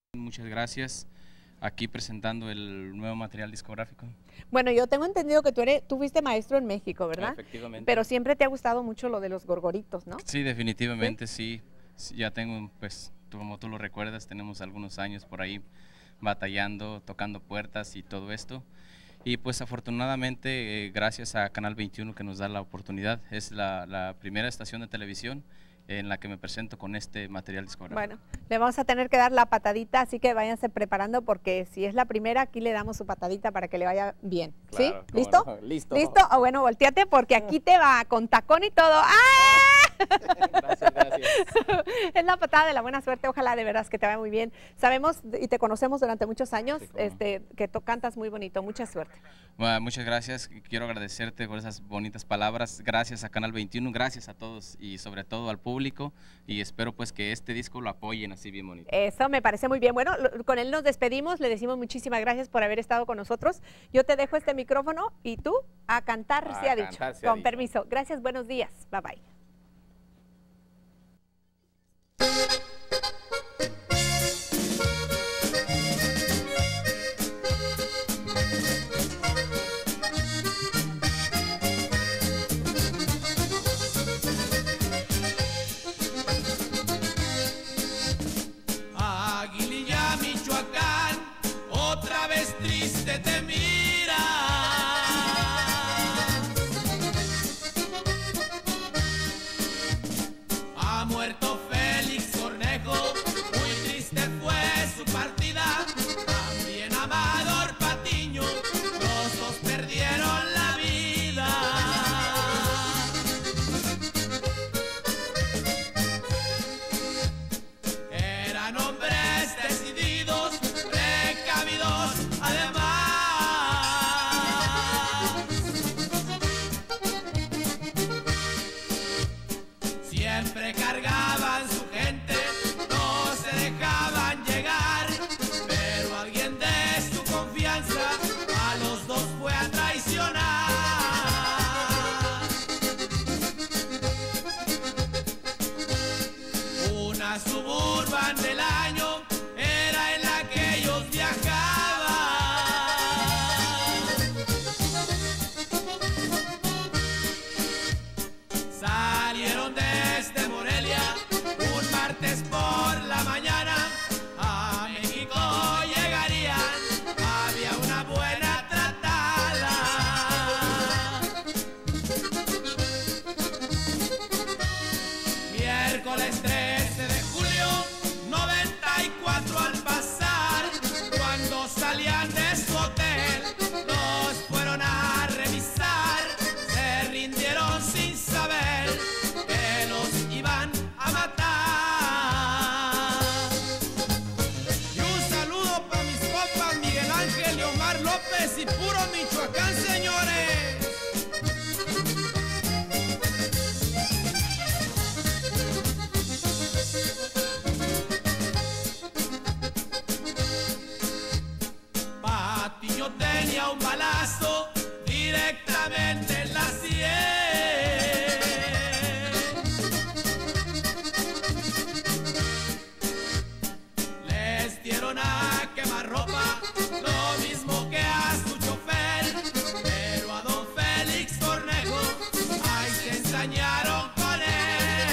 Muchas gracias. Aquí presentando el nuevo material discográfico. Bueno, yo tengo entendido que tú fuiste maestro en México, ¿verdad? Efectivamente. Pero siempre te ha gustado mucho lo de los gorgoritos, ¿no? Sí, definitivamente sí. Ya tengo, pues, como tú lo recuerdas, tenemos algunos años por ahí batallando, tocando puertas y todo esto. Y pues afortunadamente, gracias a Canal 21 que nos da la oportunidad, es la primera estación de televisión en la que me presento con este material discográfico. Bueno, le vamos a tener que dar la patadita, así que váyanse preparando porque si es la primera, aquí le damos su patadita para que le vaya bien. Claro, ¿Sí? ¿Listo? No. Listo. ¿Listo? O bueno, volteate porque aquí te va con tacón y todo. ¡Ah! Gracias, gracias. Es la patada de la buena suerte, ojalá de veras que te vaya muy bien. Sabemos y te conocemos durante muchos años, Sí, que tú cantas muy bonito, mucha suerte. Bueno, muchas gracias, quiero agradecerte por esas bonitas palabras, gracias a Canal 21, gracias a todos y sobre todo al público, y espero pues que este disco lo apoyen así bien bonito. Eso me parece muy bien. Bueno, con él nos despedimos, le decimos muchísimas gracias por haber estado con nosotros. Yo te dejo este micrófono y tú a cantar, se ha dicho. Con permiso. Gracias, buenos días. Bye bye. Aguililla, Michoacán, otra vez triste te mira. Ha muerto Félix Cornejo, muy triste fue su partida. También Amador Patiño, los dos perdieron la vida. Eran hombres decididos, precavidos además. Siempre cargaban su gente, no se dejaban llegar, pero alguien de su confianza a los dos fue a traicionar. Una Suburban del año era en la que ellos viajaban. Salieron desde Morelia un martes por la mañana. A México llegarían, había una buena tratada. Miércoles 13 de julio, 94 al pasar, cuando salían de su hotel, los fueron a revisar, se rindieron sin saber que los iban a matar. Y un saludo para mis compas Miguel Ángel y Omar López y puro Michoacán, señores. Patiño tenía un balazo directamente en la sien. Les dieron a quemarropa, lo mismo que a su chofer, pero a don Félix Cornejo, ahí se ensañaron con él.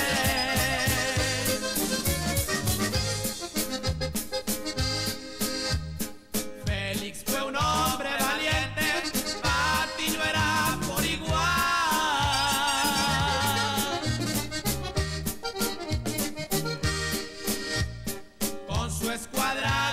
Félix fue un hombre valiente, Patiño era por igual. Con su escuadra